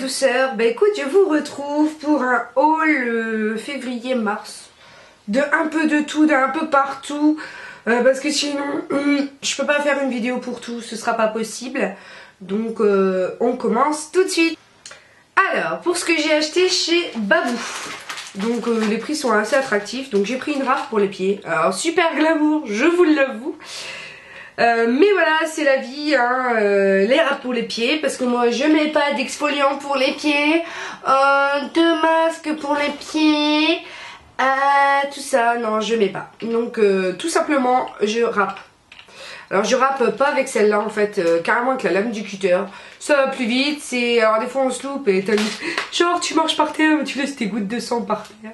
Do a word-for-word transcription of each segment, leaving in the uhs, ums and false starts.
douceur. Bah écoute, je vous retrouve pour un haul euh, février-mars. De un peu de tout, d'un peu partout. Euh, parce que sinon, hum, je peux pas faire une vidéo pour tout, ce sera pas possible. Donc euh, on commence tout de suite. Alors, pour ce que j'ai acheté chez Babou. Donc euh, les prix sont assez attractifs. Donc j'ai pris une rafle pour les pieds. Alors super glamour, je vous l'avoue. Euh, mais voilà, c'est la vie, hein, euh, les râpes pour les pieds, parce que moi je mets pas d'exfoliant pour les pieds, euh, de masque pour les pieds, euh, tout ça, non je mets pas. Donc euh, tout simplement je râpe. Alors je râpe pas avec celle-là en fait, euh, carrément avec la lame du cutter. Ça va plus vite, c'est... Alors des fois on se loupe et t'as genre tu marches par terre, tu laisses tes gouttes de sang par terre.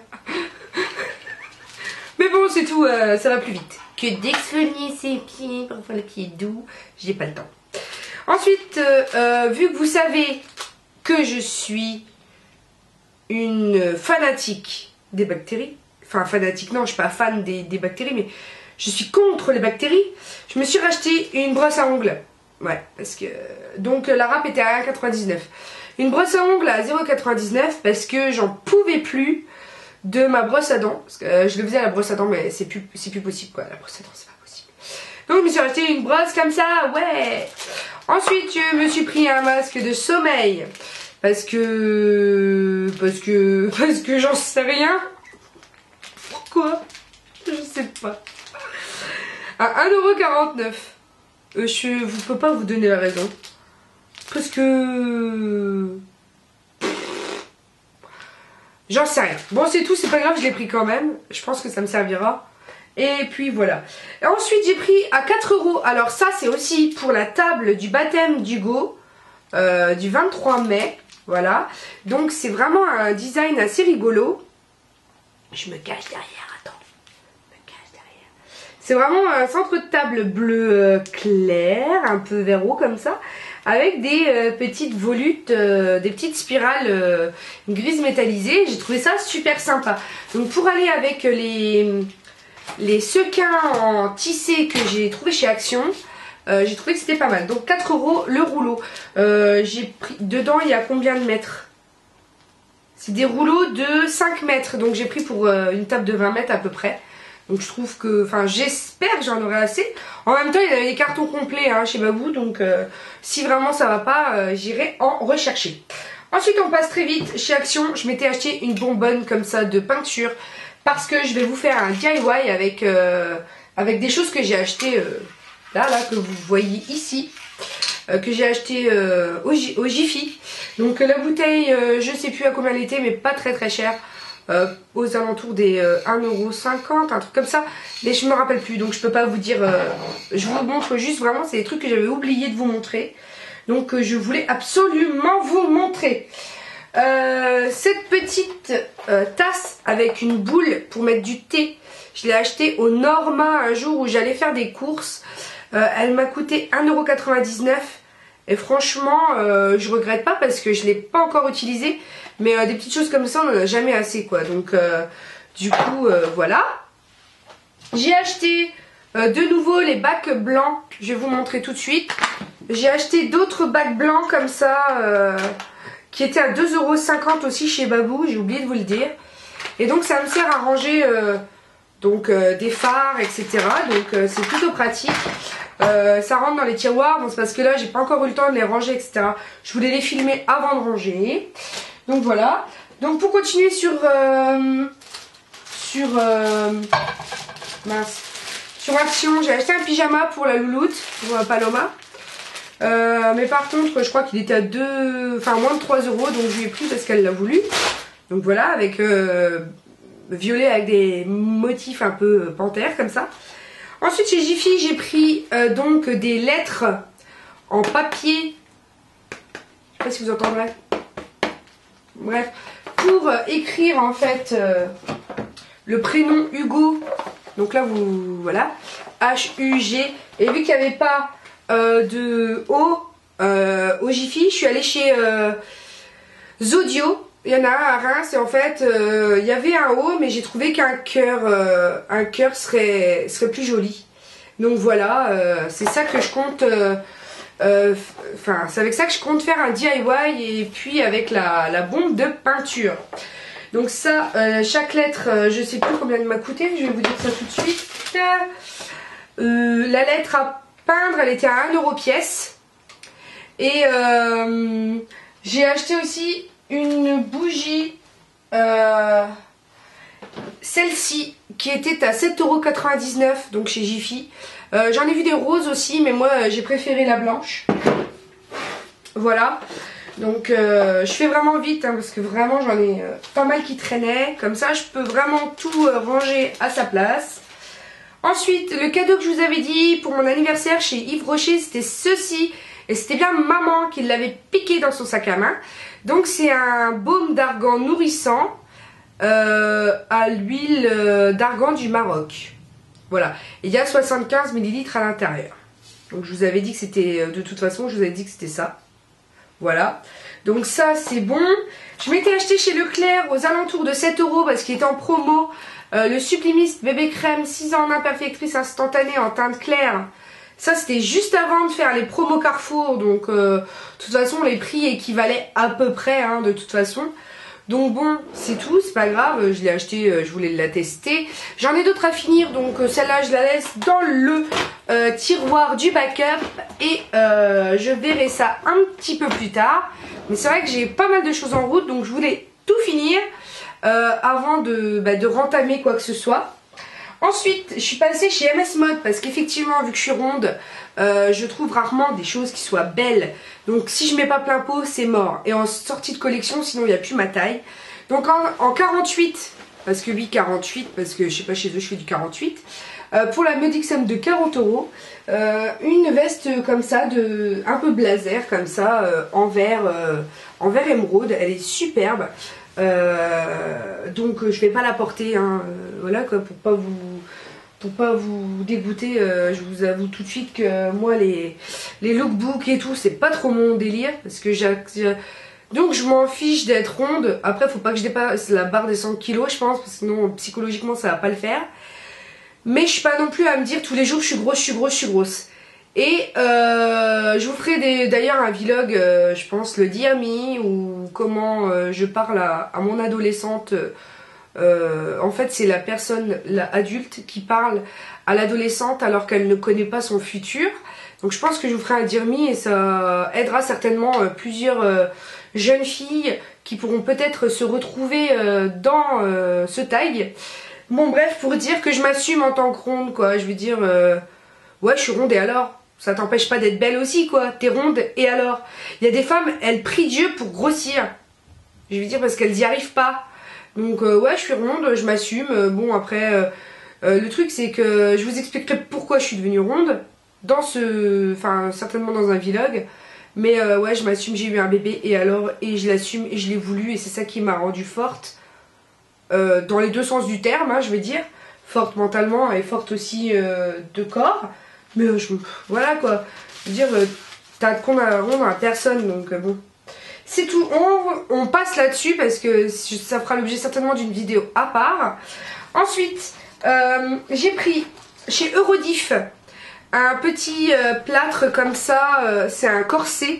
Mais bon c'est tout, euh, ça va plus vite que d'exfolier ses pieds pour avoir les pieds doux, j'ai pas le temps. Ensuite, euh, euh, vu que vous savez que je suis une fanatique des bactéries, enfin fanatique non, je suis pas fan des, des bactéries, mais je suis contre les bactéries, je me suis racheté une brosse à ongles. Ouais, parce que... Donc la râpe était à un quatre-vingt-dix-neuf. Une brosse à ongles à zéro quatre-vingt-dix-neuf parce que j'en pouvais plus de ma brosse à dents, parce que euh, je le faisais à la brosse à dents mais c'est plus, c'est plus possible quoi, la brosse à dents c'est pas possible. Donc je me suis acheté une brosse comme ça, ouais. Ensuite je me suis pris un masque de sommeil, parce que... Parce que... Parce que j'en sais rien. Pourquoi? Je sais pas. À un euro quarante-neuf. Euh, je ne peux pas vous donner la raison. Parce que... J'en sais rien. Bon c'est tout, c'est pas grave, je l'ai pris quand même. Je pense que ça me servira. Et puis voilà. Et ensuite j'ai pris à quatre euros. Alors ça c'est aussi pour la table du baptême d'Hugo. Euh, du vingt-trois mai. Voilà. Donc c'est vraiment un design assez rigolo. Je me cache derrière, attends. Je me cache derrière. C'est vraiment un centre de table bleu clair, un peu vert eau comme ça. Avec des euh, petites volutes, euh, des petites spirales euh, grises métallisées. J'ai trouvé ça super sympa. Donc pour aller avec les, les sequins en tissé que j'ai trouvé chez Action, euh, j'ai trouvé que c'était pas mal. Donc quatre euros le rouleau. Euh, j'ai pris dedans, il y a combien de mètres? C'est des rouleaux de cinq mètres. Donc j'ai pris pour euh, une table de vingt mètres à peu près. Donc je trouve que, enfin j'espère que j'en aurai assez. En même temps il y avait des cartons complets hein, chez Babou. Donc euh, si vraiment ça va pas, euh, j'irai en rechercher. Ensuite on passe très vite chez Action. Je m'étais acheté une bonbonne comme ça de peinture. Parce que je vais vous faire un D I Y avec, euh, avec des choses que j'ai achetées euh, là, là, que vous voyez ici. Euh, que j'ai acheté euh, au, au Jiffy. Donc euh, la bouteille, euh, je sais plus à combien elle était, mais pas très très chère. Euh, aux alentours des euh, un euro cinquante, un truc comme ça, mais je me rappelle plus donc je peux pas vous dire, euh, je vous montre juste vraiment, c'est des trucs que j'avais oublié de vous montrer, donc euh, je voulais absolument vous montrer. Euh, cette petite euh, tasse avec une boule pour mettre du thé, je l'ai achetée au Norma un jour où j'allais faire des courses, euh, elle m'a coûté un euro quatre-vingt-dix-neuf. Et franchement, euh, je regrette pas parce que je l'ai pas encore utilisé. Mais euh, des petites choses comme ça, on en a jamais assez quoi. Donc euh, du coup, euh, voilà. J'ai acheté euh, de nouveau les bacs blancs. Je vais vous montrer tout de suite. J'ai acheté d'autres bacs blancs comme ça. Euh, qui étaient à deux euros cinquante aussi chez Babou. J'ai oublié de vous le dire. Et donc ça me sert à ranger euh, donc, euh, des fards, et cetera. Donc euh, c'est plutôt pratique. Euh, ça rentre dans les tiroirs, bon, c'est parce que là j'ai pas encore eu le temps de les ranger, et cetera. Je voulais les filmer avant de ranger. Donc voilà. Donc pour continuer sur euh, sur euh, mince, sur Action, j'ai acheté un pyjama pour la louloute, pour euh, Paloma. Euh, mais par contre, je crois qu'il était à deux, enfin moins de trois euros, donc je lui ai pris parce qu'elle l'a voulu. Donc voilà, avec euh, violet avec des motifs un peu panthère comme ça. Ensuite chez Jiffy j'ai pris euh, donc des lettres en papier, je sais pas si vous entendrez, bref, pour euh, écrire en fait euh, le prénom Hugo, donc là vous, voilà, H U G, et vu qu'il n'y avait pas euh, de O euh, au Jiffy, je suis allée chez euh, Zodio. Il y en a un à Reims et en fait euh, il y avait un O mais j'ai trouvé qu'un cœur euh, un cœur serait, serait plus joli. Donc voilà, euh, c'est ça que je compte euh, euh, enfin c'est avec ça que je compte faire un D I Y, et puis avec la, la bombe de peinture. Donc ça, euh, chaque lettre, euh, je sais plus combien elle m'a coûté, je vais vous dire ça tout de suite. Euh, la lettre à peindre, elle était à un euro pièce. Et euh, j'ai acheté aussi une bougie, euh, celle-ci, qui était à sept euros quatre-vingt-dix-neuf, donc chez Jiffy. Euh, J'en ai vu des roses aussi, mais moi j'ai préféré la blanche. Voilà. Donc euh, je fais vraiment vite, hein, parce que vraiment j'en ai euh, pas mal qui traînaient. Comme ça je peux vraiment tout euh, ranger à sa place. Ensuite, le cadeau que je vous avais dit pour mon anniversaire chez Yves Rocher, c'était ceci. Et c'était bien maman qui l'avait piqué dans son sac à main. Donc c'est un baume d'argan nourrissant euh, à l'huile euh, d'argan du Maroc. Voilà. Il y a soixante-quinze millilitres à l'intérieur. Donc je vous avais dit que c'était, de toute façon, je vous avais dit que c'était ça. Voilà. Donc ça c'est bon. Je m'étais acheté chez Leclerc aux alentours de sept euros parce qu'il était en promo. Euh, le Sublimiste bébé crème six ans en imperfectrice instantanée en teinte claire. Ça c'était juste avant de faire les promos Carrefour. Donc euh, de toute façon les prix équivalaient à peu près, hein, de toute façon. Donc bon, c'est tout, c'est pas grave, je l'ai acheté, euh, je voulais la tester. J'en ai d'autres à finir, donc euh, celle-là je la laisse dans le euh, tiroir du backup. Et euh, je verrai ça un petit peu plus tard. Mais c'est vrai que j'ai pas mal de choses en route, donc je voulais tout finir euh, avant de, bah, de rentamer quoi que ce soit. Ensuite, je suis passée chez M S Mode parce qu'effectivement, vu que je suis ronde, euh, je trouve rarement des choses qui soient belles. Donc si je mets pas plein pot, c'est mort. Et en sortie de collection, sinon il n'y a plus ma taille. Donc en, en quarante-huit, parce que oui, quarante-huit, parce que je sais pas, chez eux je fais du quarante-huit. Euh, pour la modique somme de quarante euros, euh, une veste comme ça, de un peu blazer, comme ça, euh, en vert, euh, en vert émeraude. Elle est superbe. Euh, donc je vais pas la porter, hein, euh, voilà quoi, pour pas vous pour pas vous dégoûter. Euh, je vous avoue tout de suite que moi les les lookbooks et tout c'est pas trop mon délire, parce que j'ai donc je m'en fiche d'être ronde. Après faut pas que je dépasse la barre des cent kilos je pense, parce que sinon psychologiquement ça va pas le faire. Mais je suis pas non plus à me dire tous les jours je suis grosse, je suis grosse, je suis grosse. Et euh, je vous ferai d'ailleurs un vlog, euh, je pense le Dear Me, ou comment euh, je parle à, à mon adolescente. Euh, en fait c'est la personne, la adulte, qui parle à l'adolescente alors qu'elle ne connaît pas son futur. Donc je pense que je vous ferai un Dear Me et ça aidera certainement euh, plusieurs euh, jeunes filles qui pourront peut-être se retrouver euh, dans euh, ce tag. Bon bref, pour dire que je m'assume en tant que ronde quoi, je veux dire, euh, ouais je suis ronde et alors ? Ça t'empêche pas d'être belle aussi quoi, t'es ronde et alors? Il y a des femmes, elles prient Dieu pour grossir. Je veux dire parce qu'elles y arrivent pas. Donc euh, ouais je suis ronde, je m'assume. Euh, bon après, euh, euh, le truc c'est que je vous expliquerai pourquoi je suis devenue ronde. Dans ce... Enfin certainement dans un vlog. Mais euh, ouais je m'assume, j'ai eu un bébé et alors, et je l'assume et je l'ai voulu. Et c'est ça qui m'a rendue forte. Euh, dans les deux sens du terme, hein, je vais dire. Forte mentalement et forte aussi euh, de corps. Mais euh, je, voilà quoi, je veux dire, euh, t'as de compte à rendre à personne, donc euh, bon. C'est tout, on, on passe là-dessus parce que ça fera l'objet certainement d'une vidéo à part. Ensuite, euh, j'ai pris chez Eurodif un petit euh, plâtre comme ça, euh, c'est un corset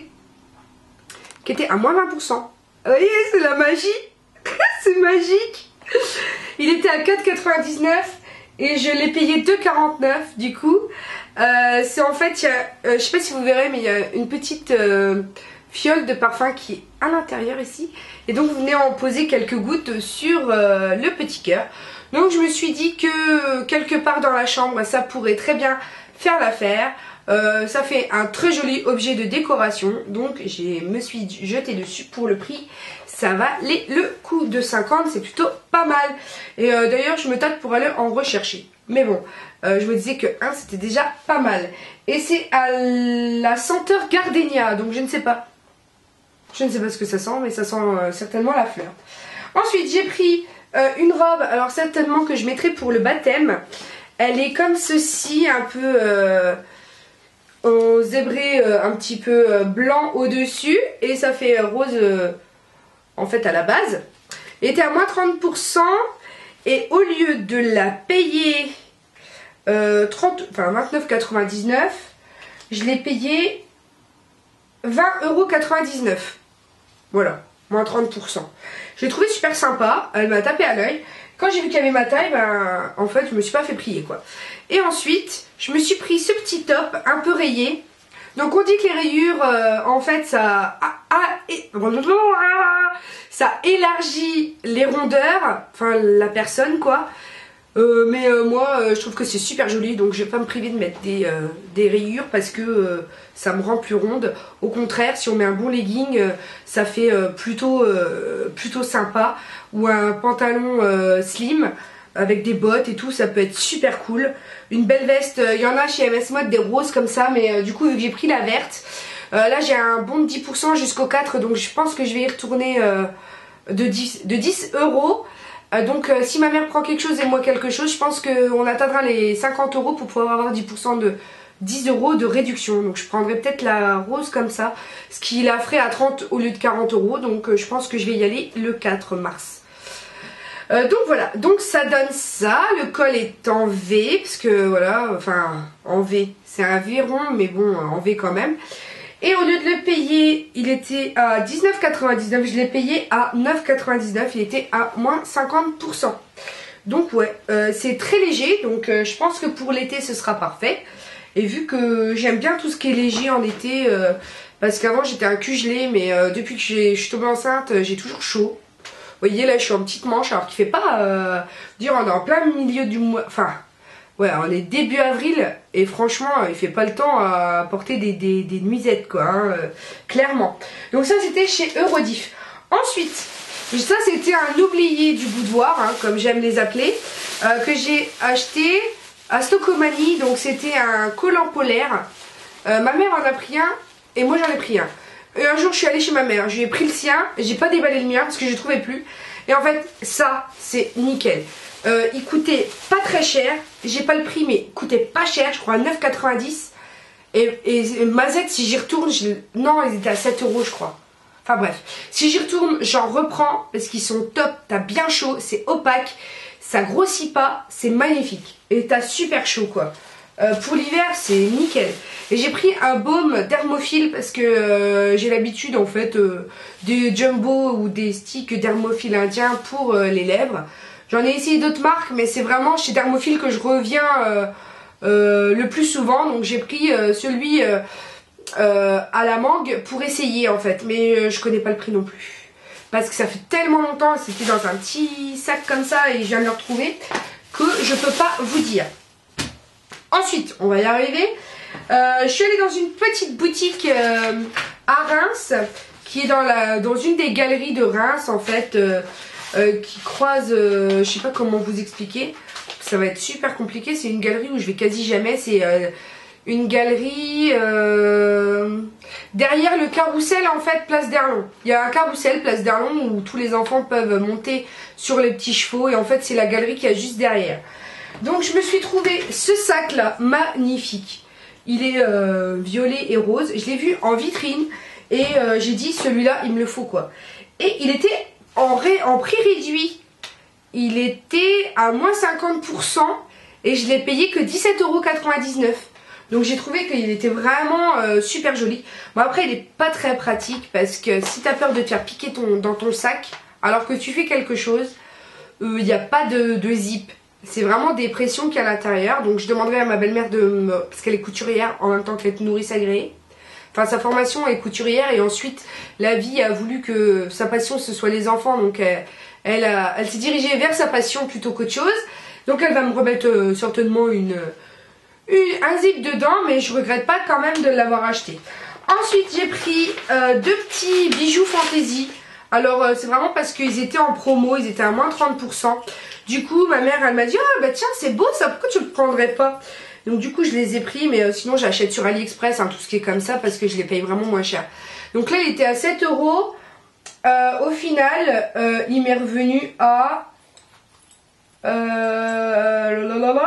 qui était à moins vingt pour cent. Vous voyez, c'est la magie, c'est magique. Il était à quatre quatre-vingt-dix-neuf et je l'ai payé deux quarante-neuf du coup. Euh, c'est en fait, il y a, euh, je sais pas si vous verrez, mais il y a une petite euh, fiole de parfum qui est à l'intérieur ici. Et donc vous venez en poser quelques gouttes sur euh, le petit cœur. Donc je me suis dit que quelque part dans la chambre, ça pourrait très bien faire l'affaire. Euh, ça fait un très joli objet de décoration. Donc je me suis jetée dessus pour le prix. Ça valait le coup de cinquante, c'est plutôt pas mal. Et euh, d'ailleurs je me tâte pour aller en rechercher. Mais bon, euh, je me disais que un c'était déjà pas mal. Et c'est à la senteur gardénia, donc je ne sais pas. Je ne sais pas ce que ça sent, mais ça sent euh, certainement la fleur. Ensuite j'ai pris euh, une robe, alors certainement que je mettrai pour le baptême. Elle est comme ceci, un peu euh, en zébré, euh, un petit peu euh, blanc au dessus. Et ça fait euh, rose euh, en fait à la base. Elle était à moins trente pour cent. Et au lieu de la payer euh, trente, enfin vingt-neuf quatre-vingt-dix-neuf, je l'ai payé vingt euros quatre-vingt-dix-neuf. Voilà, moins trente pour cent. Je l'ai trouvé super sympa, elle m'a tapé à l'œil. Quand j'ai vu qu'il y avait ma taille, ben, en fait, je me suis pas fait plier, quoi. Et ensuite, je me suis pris ce petit top un peu rayé. Donc, on dit que les rayures, euh, en fait, ça, a, a, et, ça élargit les rondeurs, enfin, la personne, quoi. Euh, mais euh, moi, euh, je trouve que c'est super joli, donc je vais pas me priver de mettre des, euh, des rayures parce que euh, ça me rend plus ronde. Au contraire, si on met un bon legging, euh, ça fait euh, plutôt, euh, plutôt sympa. Ou un pantalon euh, slim avec des bottes et tout, ça peut être super cool. Une belle veste, il euh, y en a chez M S Mode des roses comme ça, mais euh, du coup vu que j'ai pris la verte, euh, là j'ai un bon de dix pour cent jusqu'au quatre, donc je pense que je vais y retourner euh, de dix euros. Euh, donc euh, si ma mère prend quelque chose et moi quelque chose, je pense qu'on atteindra les cinquante euros pour pouvoir avoir dix pour cent de dix euros de réduction. Donc je prendrai peut-être la rose comme ça, ce qui la ferait à trente au lieu de quarante euros. Donc euh, je pense que je vais y aller le quatre mars. Euh, donc voilà, donc ça donne ça, le col est en V, parce que voilà, enfin en V, c'est un V rond, mais bon, en V quand même. Et au lieu de le payer, il était à dix-neuf quatre-vingt-dix-neuf, je l'ai payé à neuf quatre-vingt-dix-neuf, il était à moins cinquante pour cent. Donc ouais, euh, c'est très léger, donc euh, je pense que pour l'été ce sera parfait. Et vu que j'aime bien tout ce qui est léger en été, euh, parce qu'avant j'étais un cul gelé, mais euh, depuis que je suis tombée enceinte, j'ai toujours chaud. Vous voyez là je suis en petite manche alors qu'il fait pas euh, dire on est en plein milieu du mois, enfin ouais on est début avril et franchement il fait pas le temps à porter des, des, des nuisettes quoi hein, euh, clairement. Donc ça c'était chez Eurodiff. Ensuite ça c'était un oublié du boudoir hein, comme j'aime les appeler euh, que j'ai acheté à Stockomanie. Donc c'était un collant polaire, euh, ma mère en a pris un et moi j'en ai pris un. Et un jour je suis allée chez ma mère, je lui ai pris le sien, j'ai pas déballé le mien parce que je ne trouvais plus. Et en fait ça c'est nickel. Euh, il coûtait pas très cher, j'ai pas le prix mais il coûtait pas cher, je crois à neuf quatre-vingt-dix. Et, et, et Mazette si j'y retourne, je... non ils étaient à sept euros je crois. Enfin bref, si j'y retourne j'en reprends parce qu'ils sont top, t'as bien chaud, c'est opaque, ça grossit pas, c'est magnifique. Et t'as super chaud quoi. Euh, pour l'hiver c'est nickel. Et j'ai pris un baume dermophile parce que euh, j'ai l'habitude en fait euh, des jumbo ou des sticks dermophile indien pour euh, les lèvres. J'en ai essayé d'autres marques mais c'est vraiment chez dermophile que je reviens euh, euh, le plus souvent. Donc j'ai pris euh, celui euh, euh, à la mangue pour essayer en fait. Mais euh, je connais pas le prix non plus. Parce que ça fait tellement longtemps, c'était dans un petit sac comme ça et je viens de le retrouver que je peux pas vous dire. Ensuite, on va y arriver. Euh, je suis allée dans une petite boutique euh, à Reims, qui est dans, la, dans une des galeries de Reims, en fait, euh, euh, qui croise, euh, je sais pas comment vous expliquer, ça va être super compliqué, c'est une galerie où je vais quasi jamais, c'est euh, une galerie euh, derrière le carrousel, en fait, place d'Erlon. Il y a un carrousel, place d'Erlon, où tous les enfants peuvent monter sur les petits chevaux, et en fait, c'est la galerie qui est juste derrière. Donc je me suis trouvé ce sac là magnifique. Il est euh, violet et rose. Je l'ai vu en vitrine et euh, j'ai dit celui-là il me le faut quoi. Et il était en, ré, en prix réduit. Il était à moins cinquante pour cent et je l'ai payé que dix-sept euros quatre-vingt-dix-neuf. Donc j'ai trouvé qu'il était vraiment euh, super joli. Bon après il est pas très pratique parce que si tu as peur de te faire piquer ton, dans ton sac alors que tu fais quelque chose, il euh, n'y a pas de, de zip. C'est vraiment des pressions qu'il y a à l'intérieur. Donc je demanderai à ma belle-mère de me... parce qu'elle est couturière en même temps qu'elle est nourrice agréée. Enfin sa formation est couturière et ensuite la vie a voulu que sa passion ce soit les enfants. Donc elle, elle, a... elle s'est dirigée vers sa passion plutôt qu'autre chose. Donc elle va me remettre euh, certainement une, une, un zip dedans. Mais je regrette pas quand même de l'avoir acheté. Ensuite j'ai pris euh, deux petits bijoux fantaisie. Alors euh, c'est vraiment parce qu'ils étaient en promo, ils étaient à moins trente pour cent. Du coup ma mère elle m'a dit ah bah tiens c'est beau ça, pourquoi tu le prendrais pas? Donc du coup je les ai pris mais euh, sinon j'achète sur AliExpress hein, tout ce qui est comme ça parce que je les paye vraiment moins cher. Donc là il était à sept euros. Euh, au final euh, il m'est revenu à euh,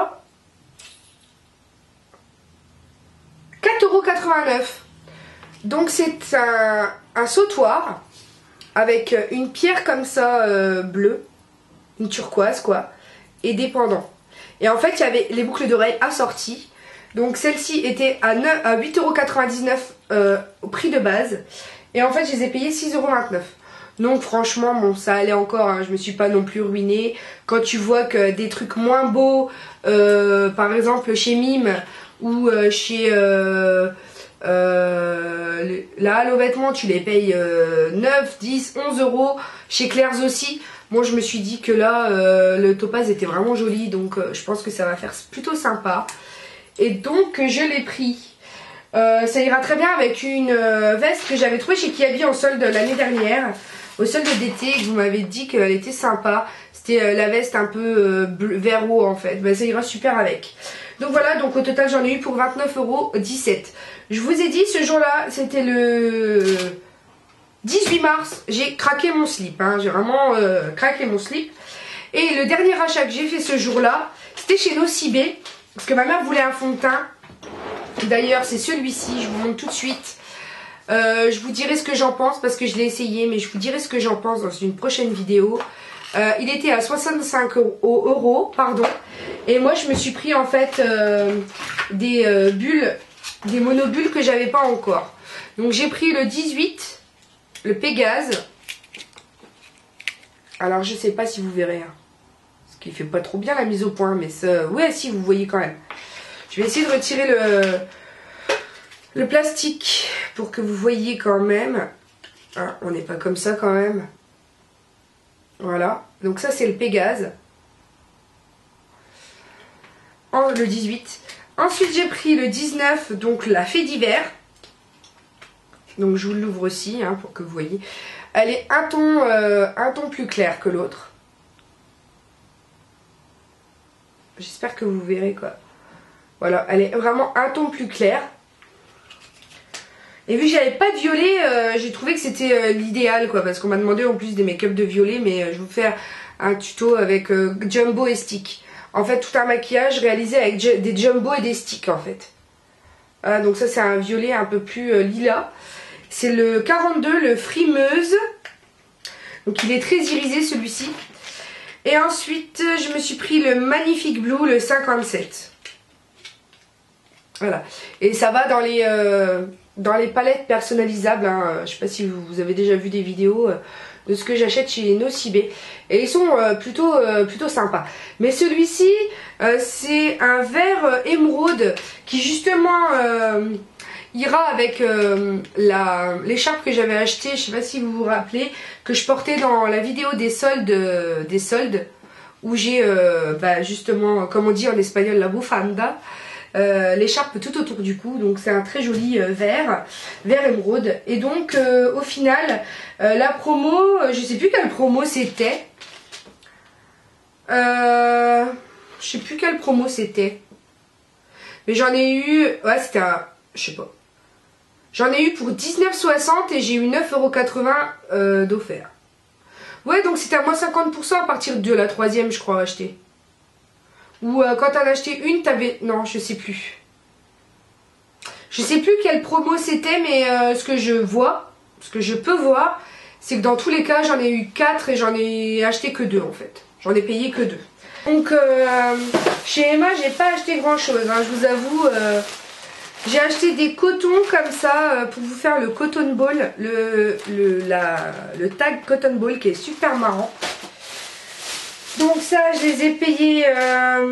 quatre euros quatre-vingt-neuf. Donc c'est un, un sautoir avec une pierre comme ça euh, bleue, une turquoise quoi, et des pendants. Et en fait il y avait les boucles d'oreilles assorties. Donc celle-ci était à huit euros quatre-vingt-dix-neuf euh, au prix de base. Et en fait je les ai payés six euros vingt-neuf. Donc franchement bon ça allait encore, hein, je me suis pas non plus ruinée. Quand tu vois que des trucs moins beaux, euh, par exemple chez Mime ou euh, chez euh, euh, la Halle aux vêtements tu les payes euh, neuf, dix, onze euros. Chez Claire's aussi. Moi je me suis dit que là euh, le topaz était vraiment joli, donc euh, je pense que ça va faire plutôt sympa. Et donc je l'ai pris. Euh, ça ira très bien avec une euh, veste que j'avais trouvée chez Kiabi en solde l'année dernière. Au solde d'été, que vous m'avez dit qu'elle était sympa. C'était euh, la veste un peu euh, bleu, vert eau en fait. Ben, ça ira super avec. Donc voilà, donc au total j'en ai eu pour vingt-neuf euros dix-sept. Je vous ai dit ce jour-là, c'était le dix-huit mars, j'ai craqué mon slip. Hein. J'ai vraiment euh, craqué mon slip. Et le dernier achat que j'ai fait ce jour-là, c'était chez Nocibé. Parce que ma mère voulait un fond de teint. D'ailleurs, c'est celui-ci, je vous montre tout de suite. Euh, je vous dirai ce que j'en pense parce que je l'ai essayé, mais je vous dirai ce que j'en pense dans une prochaine vidéo. Euh, il était à soixante-cinq euros, pardon. Et moi, je me suis pris en fait euh, des euh, bulles, des monobulles que j'avais pas encore. Donc j'ai pris le dix-huit, le Pégase. Alors je sais pas si vous verrez. Hein. Parce qu'il fait pas trop bien la mise au point, mais ça... ouais, si, vous voyez quand même. Je vais essayer de retirer le, le plastique pour que vous voyez quand même. Ah, on n'est pas comme ça quand même. Voilà. Donc ça, c'est le Pégase. En, le dix-huit. Ensuite, j'ai pris le dix-neuf, donc la Fée d'hiver. Donc je vous l'ouvre aussi, hein, pour que vous voyez. Elle est un ton, euh, un ton plus clair que l'autre. J'espère que vous verrez quoi. Voilà, elle est vraiment un ton plus clair. Et vu que j'avais pas de violet, euh, j'ai trouvé que c'était euh, l'idéal quoi. Parce qu'on m'a demandé en plus des make-up de violet. Mais euh, je vais vous faire un tuto avec euh, Jumbo et stick. En fait, tout un maquillage réalisé avec des Jumbo et des sticks en fait. Ah, donc ça c'est un violet un peu plus euh, lilas. C'est le quarante-deux, le frimeuse. Donc il est très irisé celui-ci. Et ensuite, je me suis pris le Magnifique Blue, le cinquante-sept. Voilà. Et ça va dans les, euh, dans les palettes personnalisables. Hein. Je ne sais pas si vous, vous avez déjà vu des vidéos euh, de ce que j'achète chez Nocibé. Et ils sont euh, plutôt, euh, plutôt sympas. Mais celui-ci, euh, c'est un vert euh, émeraude qui justement... Euh, ira avec euh, l'écharpe que j'avais achetée, je sais pas si vous vous rappelez, que je portais dans la vidéo des soldes, euh, des soldes où j'ai euh, bah, justement, comme on dit en espagnol, la bufanda, euh, l'écharpe tout autour du cou. Donc c'est un très joli euh, vert, vert émeraude. Et donc euh, au final, euh, la promo, je sais plus quelle promo c'était. Euh, je sais plus quelle promo c'était. Mais j'en ai eu, ouais c'était un, je sais pas. J'en ai eu pour dix-neuf soixante et j'ai eu neuf euros quatre-vingts euh, d'offert. Ouais, donc c'était à moins cinquante pour cent à partir de la troisième, je crois, acheter. Ou euh, quand t'en as acheté une, t'avais... Non, je sais plus. Je sais plus quelle promo c'était, mais euh, ce que je vois, ce que je peux voir, c'est que dans tous les cas, j'en ai eu quatre et j'en ai acheté que deux en fait. J'en ai payé que deux. Donc, euh, chez Emma, j'ai pas acheté grand chose, hein, je vous avoue... Euh, J'ai acheté des cotons comme ça pour vous faire le cotton ball, le, le, la, le tag cotton ball qui est super marrant. Donc ça, je les ai payés euh,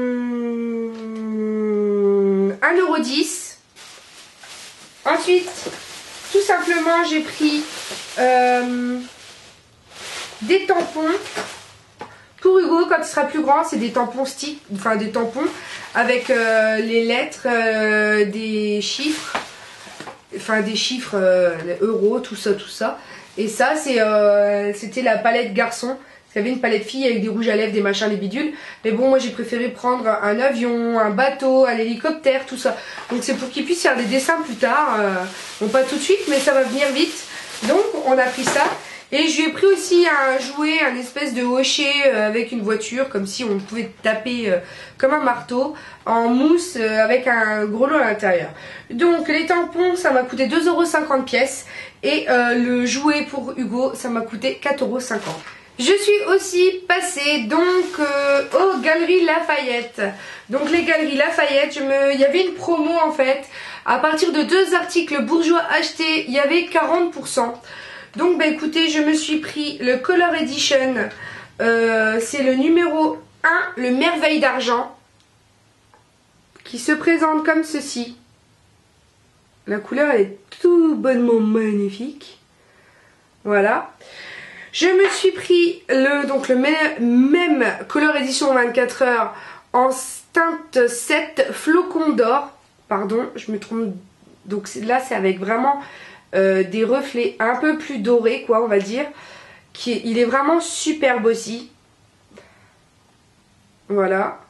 un euro dix. Ensuite, tout simplement, j'ai pris euh, des tampons. Pour Hugo, quand il sera plus grand, c'est des tampons stick, enfin des tampons avec euh, les lettres, euh, des chiffres, enfin des chiffres, euh, euros, tout ça, tout ça. Et ça, c'est, euh, c'était la palette garçon. Il y avait une palette fille avec des rouges à lèvres, des machins, des bidules. Mais bon, moi j'ai préféré prendre un avion, un bateau, un hélicoptère, tout ça. Donc c'est pour qu'il puisse faire des dessins plus tard. Euh, bon, pas tout de suite, mais ça va venir vite. Donc on a pris ça. Et je lui ai pris aussi un jouet, un espèce de hochet avec une voiture, comme si on pouvait taper euh, comme un marteau, en mousse euh, avec un gros lot à l'intérieur. Donc les tampons, ça m'a coûté deux euros cinquante pièces. Et euh, le jouet pour Hugo, ça m'a coûté quatre euros cinquante. Je suis aussi passée donc euh, aux Galeries Lafayette. Donc les Galeries Lafayette, je me... il y avait une promo en fait. À partir de deux articles bourgeois achetés, il y avait quarante pour cent. Donc bah écoutez, je me suis pris le Color Edition. Euh, C'est le numéro un, le Merveille d'argent. Qui se présente comme ceci. La couleur elle est tout bonnement magnifique. Voilà. Je me suis pris le, donc le même Color Edition vingt-quatre heures en teinte sept flocons d'or. Pardon, je me trompe. Donc là, c'est avec vraiment euh, des reflets un peu plus dorés, quoi, on va dire. Qui est, il est vraiment superbe aussi. Voilà.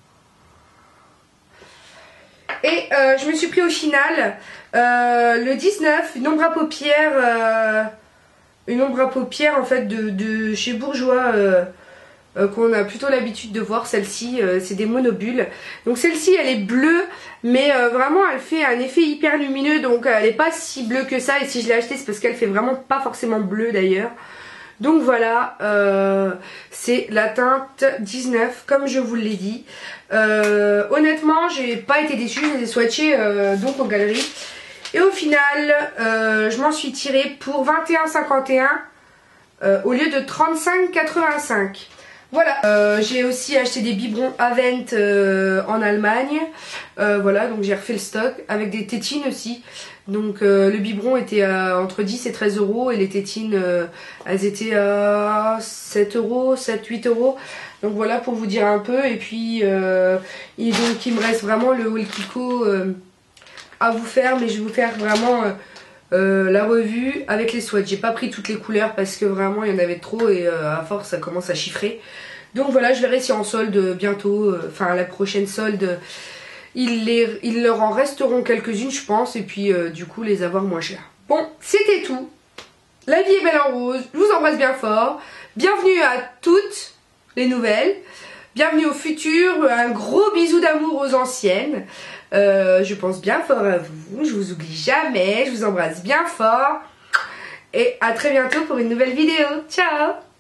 Et euh, je me suis pris au final euh, le dix-neuf, une ombre à paupières. Euh, Une ombre à paupières en fait de, de chez Bourjois euh, euh, qu'on a plutôt l'habitude de voir. Celle-ci euh, c'est des monobules. Donc celle-ci elle est bleue mais euh, vraiment elle fait un effet hyper lumineux. Donc elle n'est pas si bleue que ça. Et si je l'ai achetée c'est parce qu'elle fait vraiment pas forcément bleu d'ailleurs. Donc voilà, euh, c'est la teinte dix-neuf comme je vous l'ai dit. euh, Honnêtement j'ai pas été déçue. Je les ai swatchés euh, donc aux galeries. Et au final, euh, je m'en suis tirée pour vingt et un cinquante et un euh, au lieu de trente-cinq quatre-vingt-cinq. Voilà. Euh, j'ai aussi acheté des biberons Avent euh, en Allemagne. Euh, voilà, donc j'ai refait le stock avec des tétines aussi. Donc euh, le biberon était à entre dix et treize euros et les tétines, euh, elles étaient à sept euros, sept huit euros. Donc voilà pour vous dire un peu. Et puis, euh, et donc il me reste vraiment le Wilkiko euh, à vous faire, mais je vais vous faire vraiment euh, euh, la revue avec les swatchs. J'ai pas pris toutes les couleurs parce que vraiment il y en avait trop et euh, à force ça commence à chiffrer. Donc voilà, je verrai si en solde bientôt, enfin euh, la prochaine solde, il, les, il leur en resteront quelques-unes je pense, et puis euh, du coup les avoir moins chères. Bon, c'était tout. La vie est belle en rose, je vous embrasse bien fort. Bienvenue à toutes les nouvelles. Bienvenue au futur, un gros bisou d'amour aux anciennes. Euh, je pense bien fort à vous, je vous oublie jamais, je vous embrasse bien fort. Et à très bientôt pour une nouvelle vidéo. Ciao!